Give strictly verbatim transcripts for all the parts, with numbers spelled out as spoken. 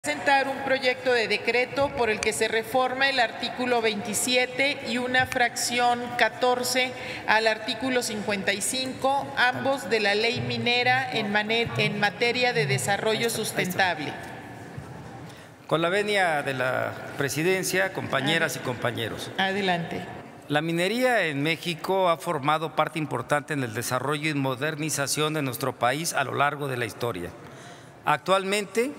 Presentar un proyecto de decreto por el que se reforma el artículo veintisiete y una fracción catorce al artículo cincuenta y cinco, ambos de la ley minera en, en materia de desarrollo sustentable. Con la venia de la presidencia, compañeras y compañeros. Adelante. La minería en México ha formado parte importante en el desarrollo y modernización de nuestro país a lo largo de la historia. Actualmente,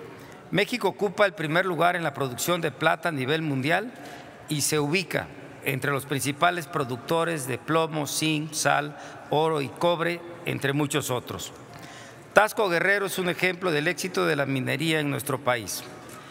México ocupa el primer lugar en la producción de plata a nivel mundial y se ubica entre los principales productores de plomo, zinc, sal, oro y cobre, entre muchos otros. Tasco Guerrero es un ejemplo del éxito de la minería en nuestro país.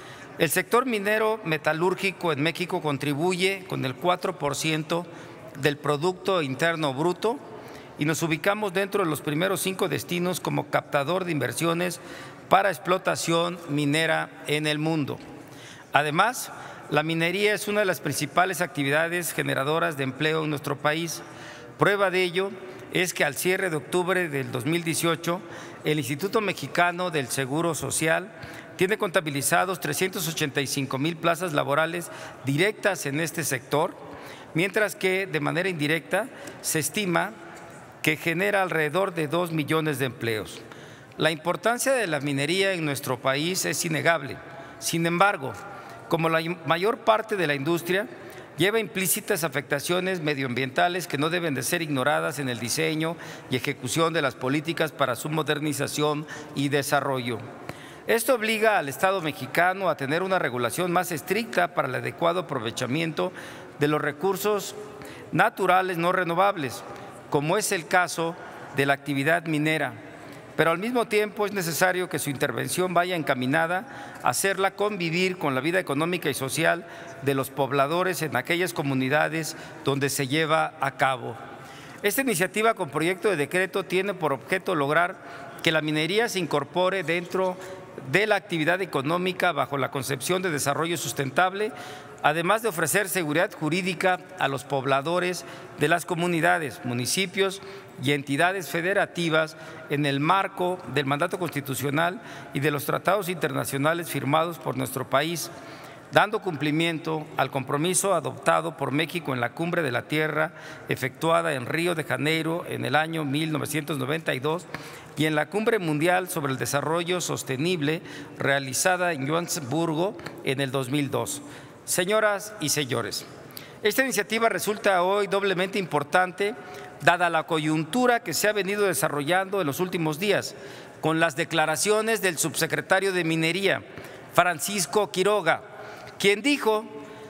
El sector minero metalúrgico en México contribuye con el cuatro por ciento del Producto Interno Bruto y nos ubicamos dentro de los primeros cinco destinos como captador de inversiones para explotación minera en el mundo. Además, la minería es una de las principales actividades generadoras de empleo en nuestro país. Prueba de ello es que al cierre de octubre del dos mil dieciocho, el Instituto Mexicano del Seguro Social tiene contabilizados trescientas ochenta y cinco mil plazas laborales directas en este sector, mientras que de manera indirecta se estima que genera alrededor de dos millones de empleos. La importancia de la minería en nuestro país es innegable. Sin embargo, como la mayor parte de la industria, lleva implícitas afectaciones medioambientales que no deben de ser ignoradas en el diseño y ejecución de las políticas para su modernización y desarrollo. Esto obliga al Estado mexicano a tener una regulación más estricta para el adecuado aprovechamiento de los recursos naturales no renovables, como es el caso de la actividad minera. Pero al mismo tiempo es necesario que su intervención vaya encaminada a hacerla convivir con la vida económica y social de los pobladores en aquellas comunidades donde se lleva a cabo. Esta iniciativa con proyecto de decreto tiene por objeto lograr que la minería se incorpore dentro de la actividad económica bajo la concepción de desarrollo sustentable, además de ofrecer seguridad jurídica a los pobladores de las comunidades, municipios y entidades federativas en el marco del mandato constitucional y de los tratados internacionales firmados por nuestro país, dando cumplimiento al compromiso adoptado por México en la Cumbre de la Tierra efectuada en Río de Janeiro en el año mil novecientos noventa y dos y en la Cumbre Mundial sobre el Desarrollo Sostenible realizada en Johannesburgo en el dos mil dos. Señoras y señores, esta iniciativa resulta hoy doblemente importante dada la coyuntura que se ha venido desarrollando en los últimos días con las declaraciones del subsecretario de Minería, Francisco Quiroga, quien dijo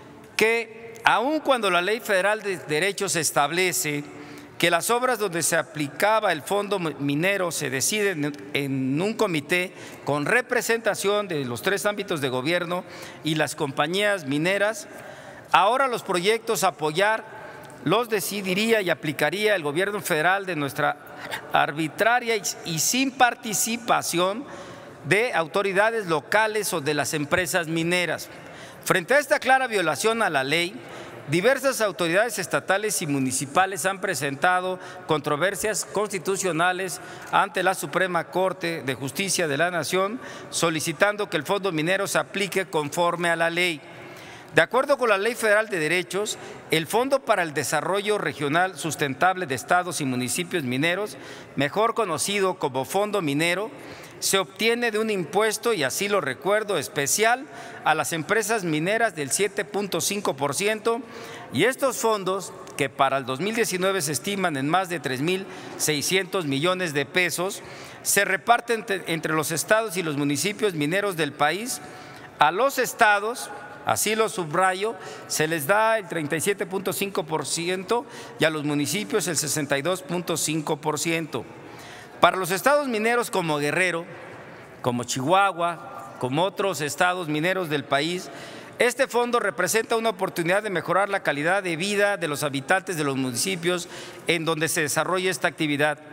que aun cuando la Ley Federal de Derechos establece que las obras donde se aplicaba el fondo minero se deciden en un comité con representación de los tres ámbitos de gobierno y las compañías mineras, ahora los proyectos a apoyar los decidiría y aplicaría el gobierno federal de nuestra arbitraria y sin participación de autoridades locales o de las empresas mineras. Frente a esta clara violación a la ley, diversas autoridades estatales y municipales han presentado controversias constitucionales ante la Suprema Corte de Justicia de la Nación, solicitando que el fondo minero se aplique conforme a la ley. De acuerdo con la Ley Federal de Derechos, el Fondo para el Desarrollo Regional Sustentable de Estados y Municipios Mineros, mejor conocido como Fondo Minero, se obtiene de un impuesto, y así lo recuerdo, especial a las empresas mineras del siete punto cinco por ciento, y estos fondos, que para el dos mil diecinueve se estiman en más de tres mil seiscientos millones de pesos, se reparten entre los estados y los municipios mineros del país. A los estados, así lo subrayo, se les da el treinta y siete punto cinco por ciento y a los municipios el sesenta y dos punto cinco por ciento. Para los estados mineros como Guerrero, como Chihuahua, como otros estados mineros del país, este fondo representa una oportunidad de mejorar la calidad de vida de los habitantes de los municipios en donde se desarrolla esta actividad.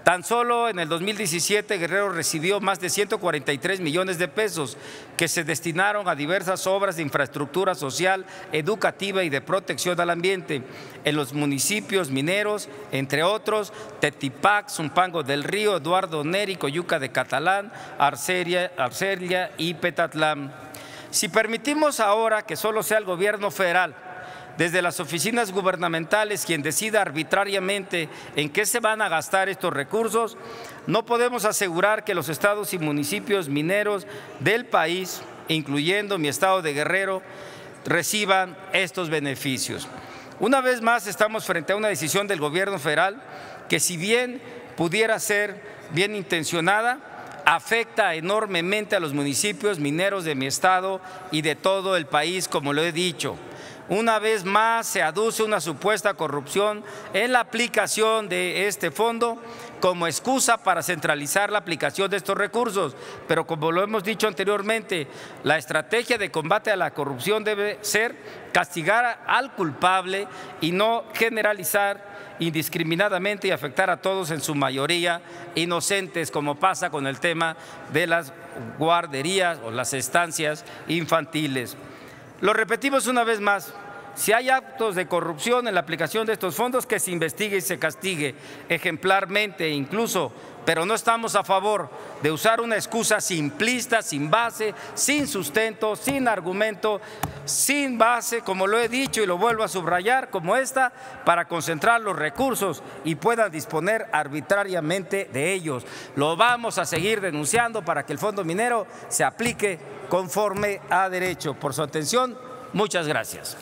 Tan solo en el dos mil diecisiete, Guerrero recibió más de ciento cuarenta y tres millones de pesos que se destinaron a diversas obras de infraestructura social, educativa y de protección al ambiente en los municipios mineros, entre otros, Tetipac, Zumpango del Río, Eduardo Neri, Coyuca de Catalán, Arcelia, Arcelia y Petatlán. Si permitimos ahora que solo sea el gobierno federal, desde las oficinas gubernamentales, quien decida arbitrariamente en qué se van a gastar estos recursos, no podemos asegurar que los estados y municipios mineros del país, incluyendo mi estado de Guerrero, reciban estos beneficios. Una vez más, estamos frente a una decisión del gobierno federal que, si bien pudiera ser bien intencionada, afecta enormemente a los municipios mineros de mi estado y de todo el país, como lo he dicho. Una vez más se aduce una supuesta corrupción en la aplicación de este fondo como excusa para centralizar la aplicación de estos recursos. Pero como lo hemos dicho anteriormente, la estrategia de combate a la corrupción debe ser castigar al culpable y no generalizar indiscriminadamente y afectar a todos, en su mayoría inocentes, como pasa con el tema de las guarderías o las estancias infantiles. Lo repetimos una vez más, si hay actos de corrupción en la aplicación de estos fondos, que se investigue y se castigue ejemplarmente incluso, pero no estamos a favor de usar una excusa simplista, sin base, sin sustento, sin argumento, sin base, como lo he dicho y lo vuelvo a subrayar, como esta, para concentrar los recursos y puedan disponer arbitrariamente de ellos. Lo vamos a seguir denunciando para que el Fondo Minero se aplique conforme a derecho. Por su atención, muchas gracias.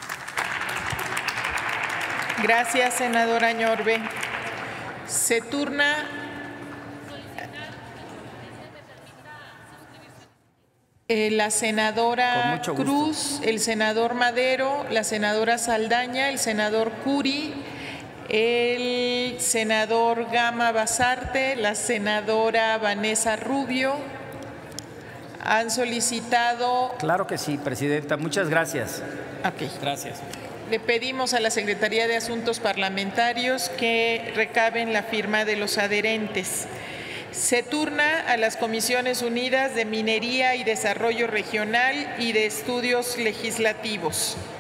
Gracias, senadora Añorbe. Se turna eh, la senadora Cruz, el senador Madero, la senadora Saldaña, el senador Curi, el senador Gama Basarte, la senadora Vanessa Rubio. Han solicitado… Claro que sí, presidenta. Muchas gracias. Ok. Gracias. Le pedimos a la Secretaría de Asuntos Parlamentarios que recaben la firma de los adherentes. Se turna a las Comisiones Unidas de Minería y Desarrollo Regional y de Estudios Legislativos.